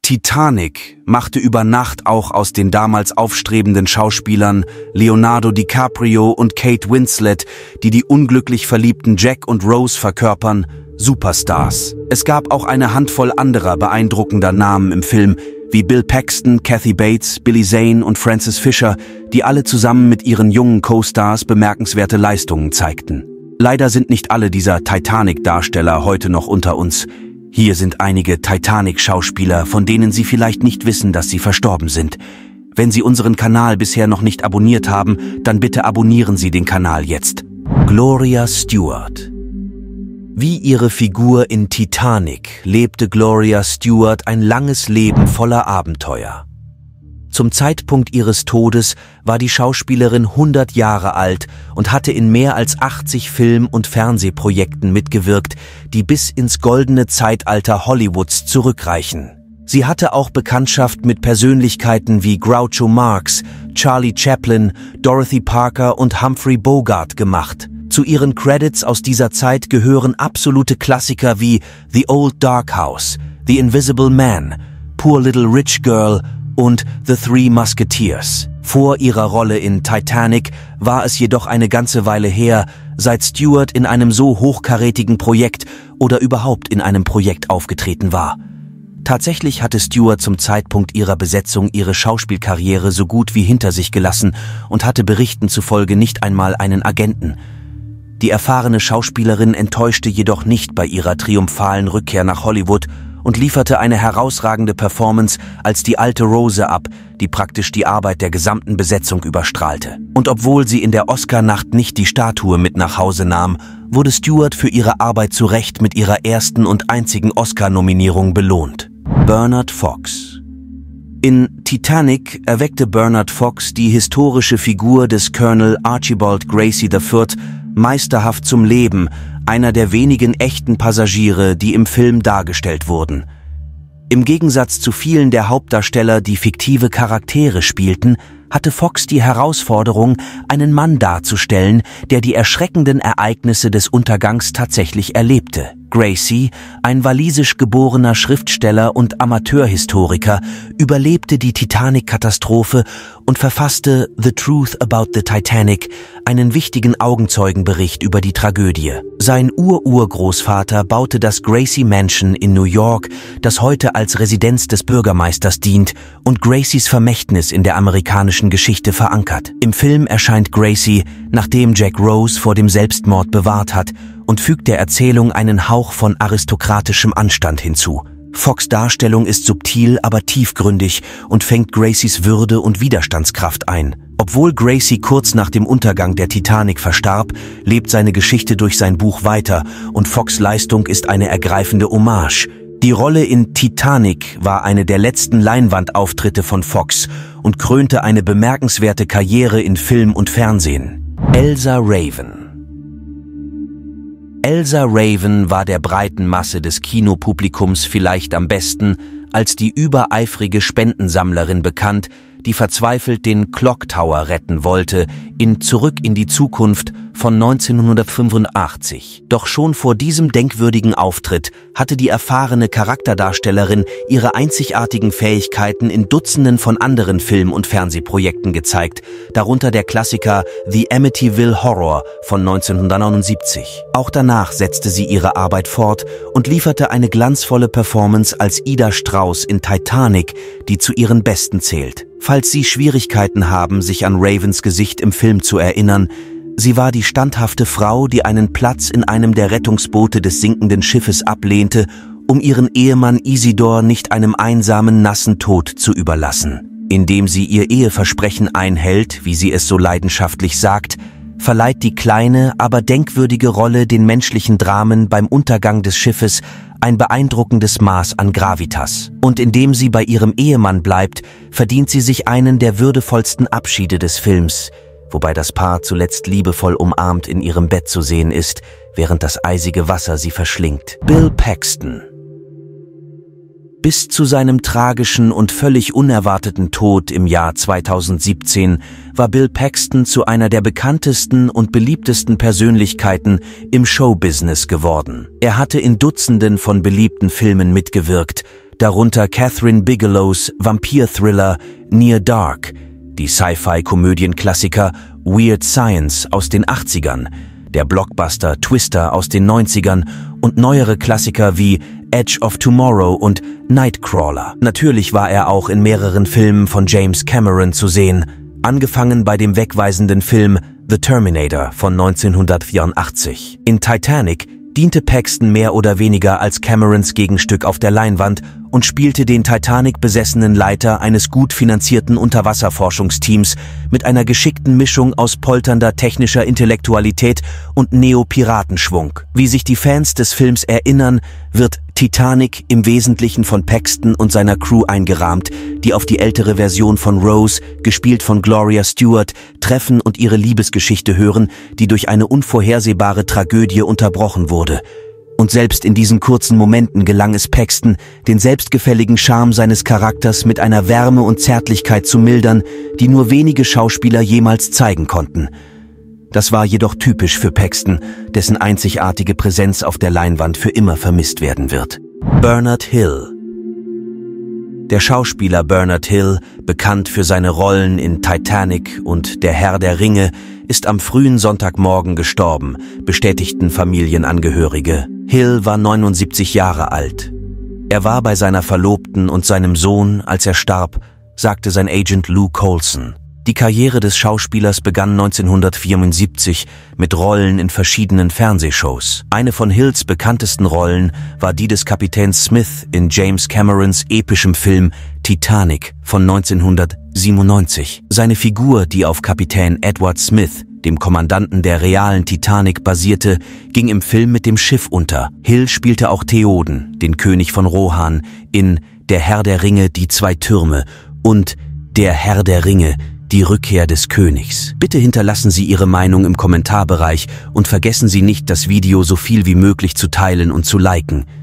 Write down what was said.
Titanic machte über Nacht auch aus den damals aufstrebenden Schauspielern Leonardo DiCaprio und Kate Winslet, die die unglücklich verliebten Jack und Rose verkörpern, Superstars. Es gab auch eine Handvoll anderer beeindruckender Namen im Film, wie Bill Paxton, Kathy Bates, Billy Zane und Frances Fisher, die alle zusammen mit ihren jungen Co-Stars bemerkenswerte Leistungen zeigten. Leider sind nicht alle dieser Titanic-Darsteller heute noch unter uns. Hier sind einige Titanic-Schauspieler, von denen Sie vielleicht nicht wissen, dass sie verstorben sind. Wenn Sie unseren Kanal bisher noch nicht abonniert haben, dann bitte abonnieren Sie den Kanal jetzt. Gloria Stewart. Wie ihre Figur in Titanic lebte Gloria Stewart ein langes Leben voller Abenteuer. Zum Zeitpunkt ihres Todes war die Schauspielerin 100 Jahre alt und hatte in mehr als 80 Film- und Fernsehprojekten mitgewirkt, die bis ins goldene Zeitalter Hollywoods zurückreichen. Sie hatte auch Bekanntschaft mit Persönlichkeiten wie Groucho Marx, Charlie Chaplin, Dorothy Parker und Humphrey Bogart gemacht. Zu ihren Credits aus dieser Zeit gehören absolute Klassiker wie The Old Dark House, The Invisible Man, Poor Little Rich Girl und The Three Musketeers. Vor ihrer Rolle in Titanic war es jedoch eine ganze Weile her, seit Stewart in einem so hochkarätigen Projekt oder überhaupt in einem Projekt aufgetreten war. Tatsächlich hatte Stewart zum Zeitpunkt ihrer Besetzung ihre Schauspielkarriere so gut wie hinter sich gelassen und hatte Berichten zufolge nicht einmal einen Agenten. Die erfahrene Schauspielerin enttäuschte jedoch nicht bei ihrer triumphalen Rückkehr nach Hollywood und lieferte eine herausragende Performance als die alte Rose ab, die praktisch die Arbeit der gesamten Besetzung überstrahlte. Und obwohl sie in der Oscar-Nacht nicht die Statue mit nach Hause nahm, wurde Stewart für ihre Arbeit zu Recht mit ihrer ersten und einzigen Oscar-Nominierung belohnt. Bernard Fox. In Titanic erweckte Bernard Fox die historische Figur des Colonel Archibald Gracie IV meisterhaft zum Leben, einer der wenigen echten Passagiere, die im Film dargestellt wurden. Im Gegensatz zu vielen der Hauptdarsteller, die fiktive Charaktere spielten, hatte Fox die Herausforderung, einen Mann darzustellen, der die erschreckenden Ereignisse des Untergangs tatsächlich erlebte. Gracie, ein walisisch geborener Schriftsteller und Amateurhistoriker, überlebte die Titanic-Katastrophe und verfasste The Truth About the Titanic, einen wichtigen Augenzeugenbericht über die Tragödie. Sein Urgroßvater baute das Gracie Mansion in New York, das heute als Residenz des Bürgermeisters dient und Gracies Vermächtnis in der amerikanischen Geschichte verankert. Im Film erscheint Gracie, nachdem Jack Rose vor dem Selbstmord bewahrt hat, und fügt der Erzählung einen Hauch von aristokratischem Anstand hinzu. Fox' Darstellung ist subtil, aber tiefgründig und fängt Gracies Würde und Widerstandskraft ein. Obwohl Gracie kurz nach dem Untergang der Titanic verstarb, lebt seine Geschichte durch sein Buch weiter und Fox' Leistung ist eine ergreifende Hommage. Die Rolle in Titanic war eine der letzten Leinwandauftritte von Fox und krönte eine bemerkenswerte Karriere in Film und Fernsehen. Elsa Raven. Elsa Raven war der breiten Masse des Kinopublikums vielleicht am besten als die übereifrige Spendensammlerin bekannt, die verzweifelt den Clock Tower retten wollte, in Zurück in die Zukunft von 1985. Doch schon vor diesem denkwürdigen Auftritt hatte die erfahrene Charakterdarstellerin ihre einzigartigen Fähigkeiten in Dutzenden von anderen Film- und Fernsehprojekten gezeigt, darunter der Klassiker The Amityville Horror von 1979. Auch danach setzte sie ihre Arbeit fort und lieferte eine glanzvolle Performance als Ida Strauss in Titanic, die zu ihren Besten zählt. Falls Sie Schwierigkeiten haben, sich an Ravens Gesicht im Film zu erinnern, sie war die standhafte Frau, die einen Platz in einem der Rettungsboote des sinkenden Schiffes ablehnte, um ihren Ehemann Isidor nicht einem einsamen, nassen Tod zu überlassen. Indem sie ihr Eheversprechen einhält, wie sie es so leidenschaftlich sagt, verleiht die kleine, aber denkwürdige Rolle den menschlichen Dramen beim Untergang des Schiffes ein beeindruckendes Maß an Gravitas. Und indem sie bei ihrem Ehemann bleibt, verdient sie sich einen der würdevollsten Abschiede des Films, wobei das Paar zuletzt liebevoll umarmt in ihrem Bett zu sehen ist, während das eisige Wasser sie verschlingt. Bill Paxton. Bis zu seinem tragischen und völlig unerwarteten Tod im Jahr 2017 war Bill Paxton zu einer der bekanntesten und beliebtesten Persönlichkeiten im Showbusiness geworden. Er hatte in Dutzenden von beliebten Filmen mitgewirkt, darunter Catherine Bigelows Vampir-Thriller Near Dark, die Sci-Fi-Komödienklassiker Weird Science aus den 80ern, der Blockbuster Twister aus den 90ern und neuere Klassiker wie Edge of Tomorrow und Nightcrawler. Natürlich war er auch in mehreren Filmen von James Cameron zu sehen, angefangen bei dem wegweisenden Film The Terminator von 1984. In Titanic diente Paxton mehr oder weniger als Camerons Gegenstück auf der Leinwand und spielte den Titanic-besessenen Leiter eines gut finanzierten Unterwasserforschungsteams mit einer geschickten Mischung aus polternder technischer Intellektualität und Neo-Piratenschwung. Wie sich die Fans des Films erinnern, wird Titanic im Wesentlichen von Paxton und seiner Crew eingerahmt, die auf die ältere Version von Rose, gespielt von Gloria Stewart, treffen und ihre Liebesgeschichte hören, die durch eine unvorhersehbare Tragödie unterbrochen wurde. Und selbst in diesen kurzen Momenten gelang es Paxton, den selbstgefälligen Charme seines Charakters mit einer Wärme und Zärtlichkeit zu mildern, die nur wenige Schauspieler jemals zeigen konnten. Das war jedoch typisch für Paxton, dessen einzigartige Präsenz auf der Leinwand für immer vermisst werden wird. Bernard Hill. Der Schauspieler Bernard Hill, bekannt für seine Rollen in Titanic und Der Herr der Ringe, ist am frühen Sonntagmorgen gestorben, bestätigten Familienangehörige. Hill war 79 Jahre alt. Er war bei seiner Verlobten und seinem Sohn, als er starb, sagte sein Agent Lou Colson. Die Karriere des Schauspielers begann 1974 mit Rollen in verschiedenen Fernsehshows. Eine von Hills bekanntesten Rollen war die des Kapitäns Smith in James Camerons epischem Film Titanic von 1997. Seine Figur, die auf Kapitän Edward Smith, dem Kommandanten der realen Titanic, basierte, ging im Film mit dem Schiff unter. Hill spielte auch Theoden, den König von Rohan, in Der Herr der Ringe, die zwei Türme und Der Herr der Ringe, die Rückkehr des Königs. Bitte hinterlassen Sie Ihre Meinung im Kommentarbereich und vergessen Sie nicht, das Video so viel wie möglich zu teilen und zu liken.